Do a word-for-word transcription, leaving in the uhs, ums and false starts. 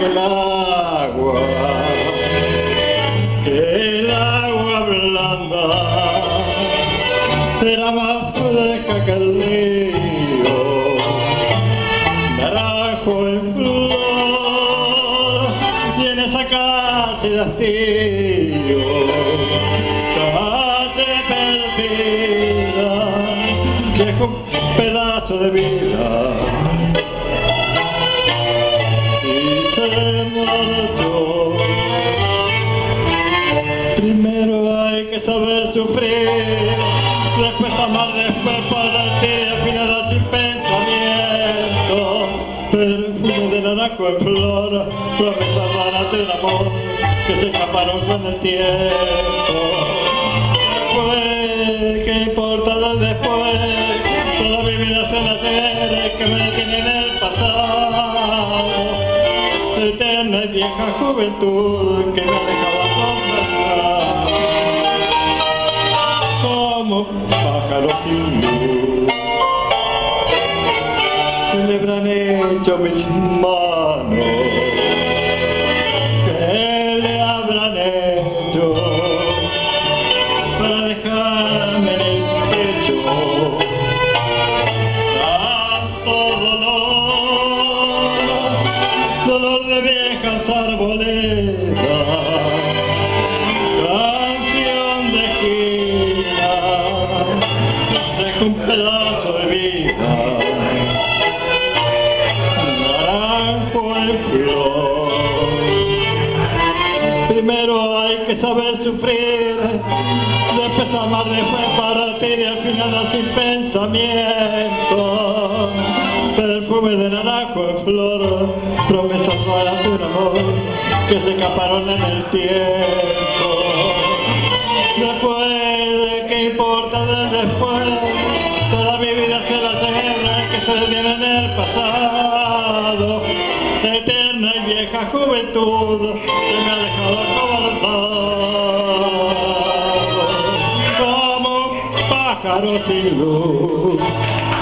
que el agua, que el agua blanda será más fresca que el río, naranjo en flor, y en esa calle de hastío, calle perdida, dejo un pedazo de vida. Primero hay que saber sufrir, después amar, después partir, al final sin pensamiento. Perfume de naranjo en flor, promesas raras del amor que se escaparon con el tiempo. Después, ¿qué importa del después? Toda mi vida es el ayer que me detiene en el pasado. Eterna y vieja juventud que me dejaba conversar como pájaros sin luz. ¿Qué le habrán hecho mis manos? ¿Qué le habrán hecho para dejarme en el pecho tanto dolor? Dolor de viejas arboledas, canción de esquina, dejo un pedazo de vida, naranjo en flor. Primero hay que saber sufrir, después amar, después partir y al final sin pensamiento. Perfume de naranjo en flor, promesas raras de un amor que se escaparon en el tiempo. Después, ¿qué importa del después? Toda mi vida será eterna que se detiene en el pasado. Eterna y vieja juventud que me ha dejado acobardado como un pájaro sin luz.